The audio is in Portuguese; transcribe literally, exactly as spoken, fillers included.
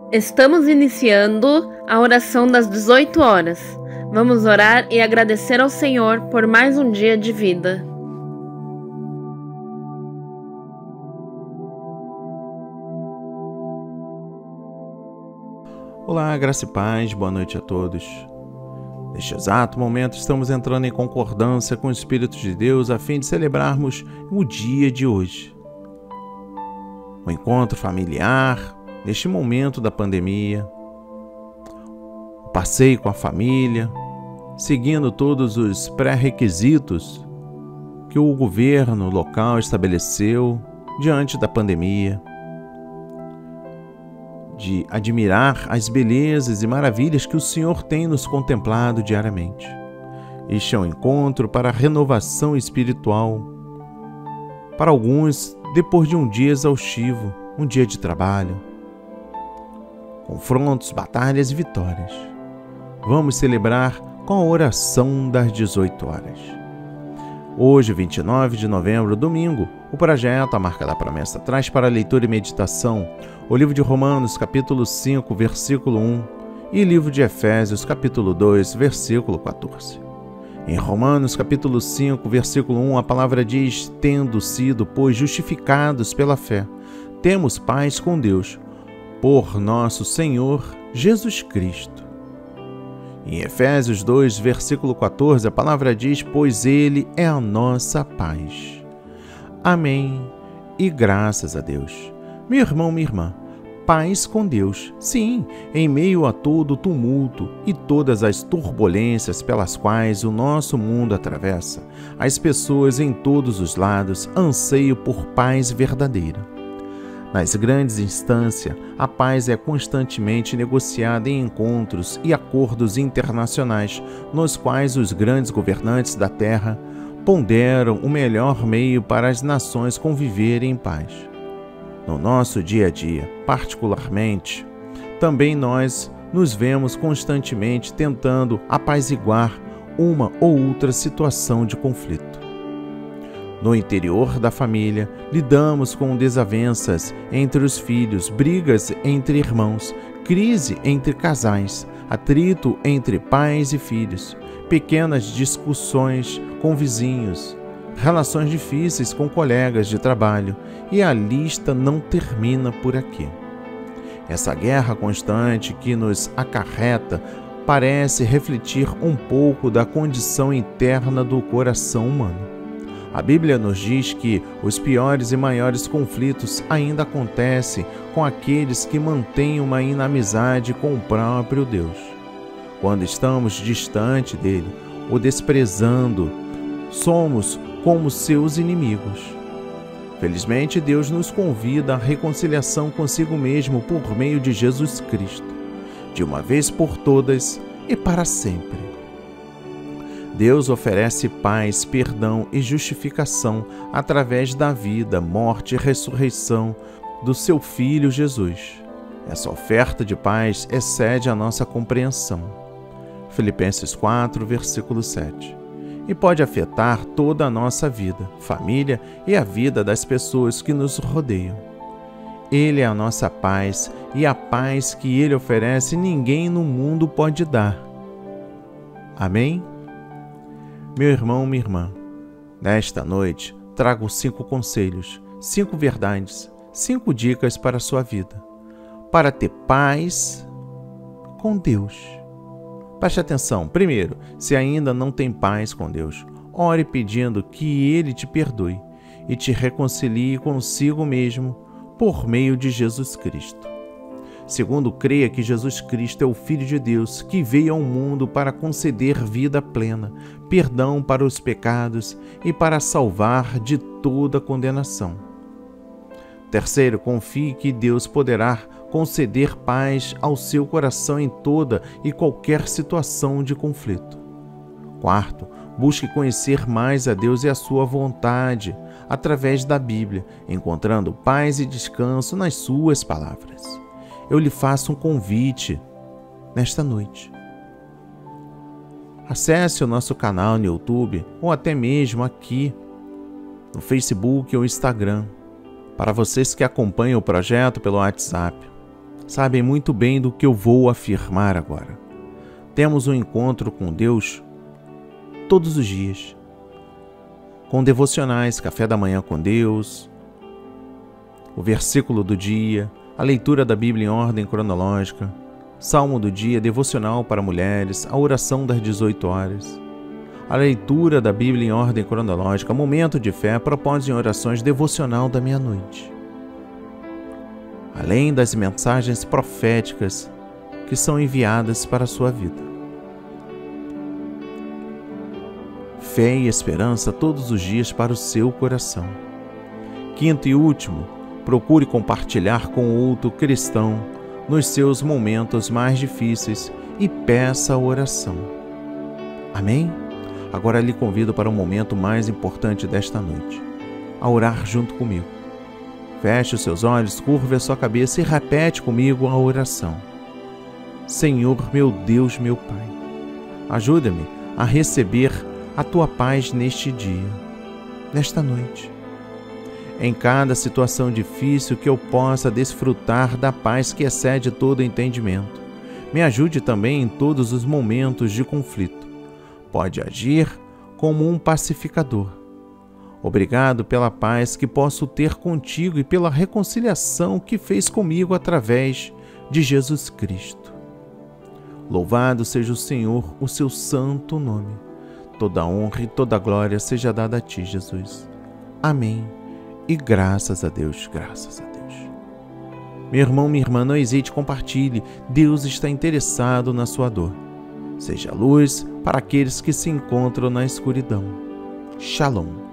Estamos iniciando a oração das dezoito horas. Vamos orar e agradecer ao Senhor por mais um dia de vida. Olá, graça e paz, boa noite a todos. Neste exato momento estamos entrando em concordância com o Espírito de Deus a fim de celebrarmos o dia de hoje. O encontro familiar, neste momento da pandemia, o passeio com a família, seguindo todos os pré-requisitos que o governo local estabeleceu diante da pandemia, de admirar as belezas e maravilhas que o Senhor tem nos contemplado diariamente. Este é um encontro para a renovação espiritual. Para alguns, depois de um dia exaustivo, um dia de trabalho, confrontos, batalhas e vitórias. Vamos celebrar com a oração das dezoito horas. Hoje, vinte e nove de novembro, domingo, o projeto A Marca da Promessa traz para leitura e meditação o livro de Romanos, capítulo cinco, versículo um, e livro de Efésios, capítulo dois, versículo quatorze. Em Romanos, capítulo cinco, versículo um, a palavra diz: tendo sido, pois, justificados pela fé, temos paz com Deus, por nosso Senhor Jesus Cristo. Em Efésios dois, versículo quatorze, a palavra diz: pois Ele é a nossa paz. Amém e graças a Deus. Meu irmão, minha irmã, paz com Deus. Sim, em meio a todo o tumulto e todas as turbulências pelas quais o nosso mundo atravessa, as pessoas em todos os lados anseiam por paz verdadeira. Nas grandes instâncias, a paz é constantemente negociada em encontros e acordos internacionais, nos quais os grandes governantes da Terra ponderam o melhor meio para as nações conviverem em paz. No nosso dia a dia, particularmente, também nós nos vemos constantemente tentando apaziguar uma ou outra situação de conflito. No interior da família, lidamos com desavenças entre os filhos, brigas entre irmãos, crise entre casais, atrito entre pais e filhos, pequenas discussões com vizinhos, relações difíceis com colegas de trabalho, e a lista não termina por aqui. Essa guerra constante que nos acarreta parece refletir um pouco da condição interna do coração humano. A Bíblia nos diz que os piores e maiores conflitos ainda acontecem com aqueles que mantêm uma inimizade com o próprio Deus. Quando estamos distante dele, o desprezando, somos como seus inimigos. Felizmente, Deus nos convida à reconciliação consigo mesmo por meio de Jesus Cristo, de uma vez por todas e para sempre. Deus oferece paz, perdão e justificação através da vida, morte e ressurreição do seu Filho Jesus. Essa oferta de paz excede a nossa compreensão. Filipenses quatro, versículo sete. E pode afetar toda a nossa vida, família e a vida das pessoas que nos rodeiam. Ele é a nossa paz, e a paz que Ele oferece ninguém no mundo pode dar. Amém? Meu irmão, minha irmã, nesta noite trago cinco conselhos, cinco verdades, cinco dicas para a sua vida, para ter paz com Deus. Preste atenção. Primeiro, se ainda não tem paz com Deus, ore pedindo que Ele te perdoe e te reconcilie consigo mesmo por meio de Jesus Cristo. Segundo, creia que Jesus Cristo é o Filho de Deus que veio ao mundo para conceder vida plena, perdão para os pecados e para salvar de toda condenação. Terceiro, confie que Deus poderá conceder paz ao seu coração em toda e qualquer situação de conflito. Quarto, busque conhecer mais a Deus e a sua vontade através da Bíblia, encontrando paz e descanso nas suas palavras. Eu lhe faço um convite nesta noite. Acesse o nosso canal no YouTube ou até mesmo aqui no Facebook ou Instagram. Para vocês que acompanham o projeto pelo WhatsApp, sabem muito bem do que eu vou afirmar agora. Temos um encontro com Deus todos os dias, com devocionais, café da manhã com Deus, o versículo do dia, a leitura da Bíblia em ordem cronológica, salmo do dia, devocional para mulheres, a oração das dezoito horas, a leitura da Bíblia em ordem cronológica, momento de fé, propósito em orações, devocional da meia-noite. Além das mensagens proféticas que são enviadas para a sua vida. Fé e esperança todos os dias para o seu coração. Quinto e último, procure compartilhar com outro cristão nos seus momentos mais difíceis e peça a oração. Amém? Agora lhe convido para o momento mais importante desta noite, a orar junto comigo. Feche os seus olhos, curve a sua cabeça e repete comigo a oração. Senhor, meu Deus, meu Pai, ajuda-me a receber a Tua paz neste dia, nesta noite. Em cada situação difícil que eu possa desfrutar da paz que excede todo entendimento. Me ajude também em todos os momentos de conflito. Pode agir como um pacificador. Obrigado pela paz que posso ter contigo e pela reconciliação que fez comigo através de Jesus Cristo. Louvado seja o Senhor, o seu santo nome. Toda honra e toda glória seja dada a ti, Jesus. Amém. E graças a Deus, graças a Deus. Meu irmão, minha irmã, não hesite, compartilhe. Deus está interessado na sua dor. Seja luz para aqueles que se encontram na escuridão. Shalom.